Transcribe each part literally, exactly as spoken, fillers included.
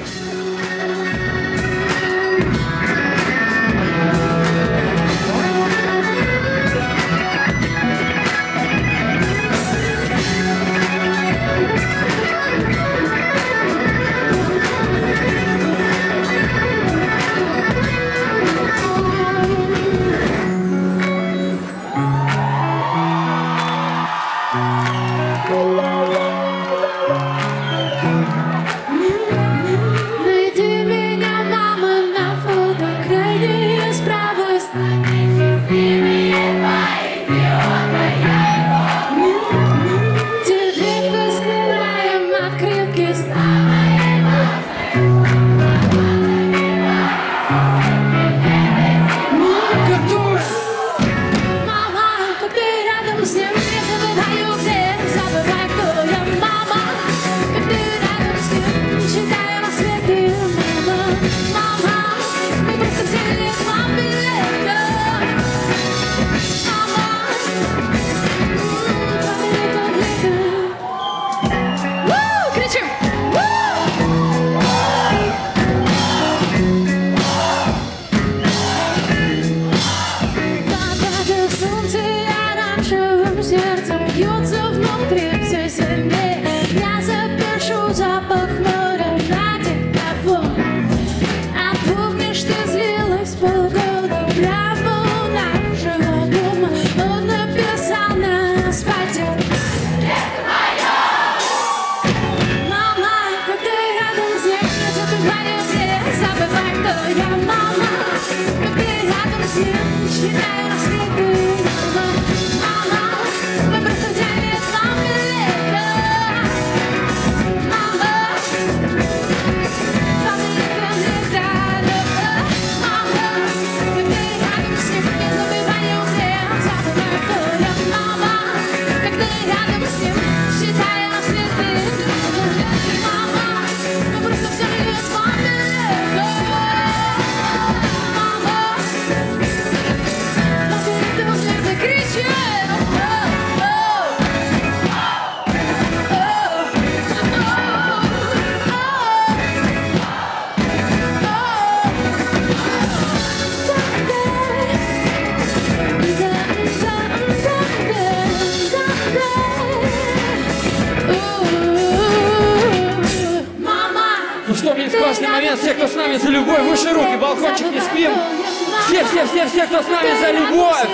Классный момент, все, кто с нами за любовь, выше руки, балкончик, не спим. Все, все, все, все, кто с нами за любовь.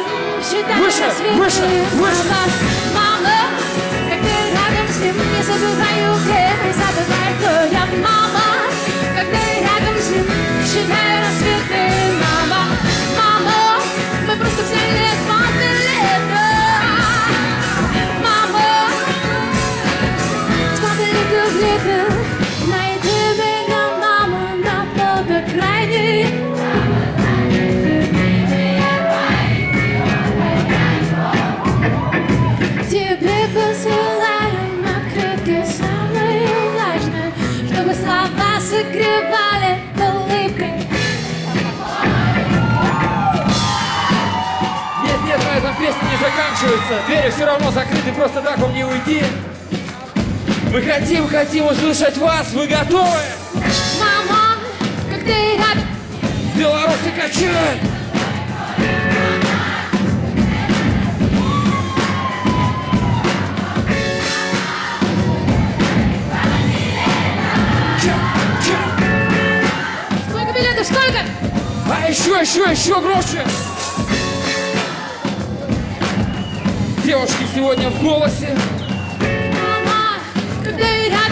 Выше, выше, выше. Мама, как ты рядом с ним, не забываю, где не забывай, кто я. Мама, как ты рядом с ним, считаю рассветы. Мама, мама, мы просто взяли два билета. Мама, два билета в лето. Тебе посылаем открытки самые влажные, чтобы слова согревали улыбкой. Нет, нет, на этом песня не заканчивается. Двери все равно закрыты, просто так вам не уйти. Мы хотим, хотим услышать вас, вы готовы? Мама, как ты рад. Белорусы качают. Сколько билетов, сколько? А еще, еще, еще громче. Девушки сегодня в голосе. Мама, как ты рад.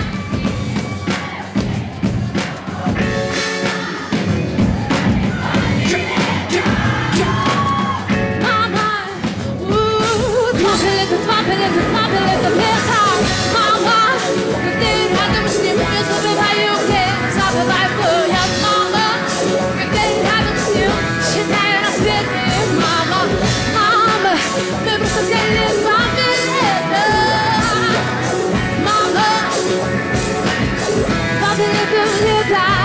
Мама,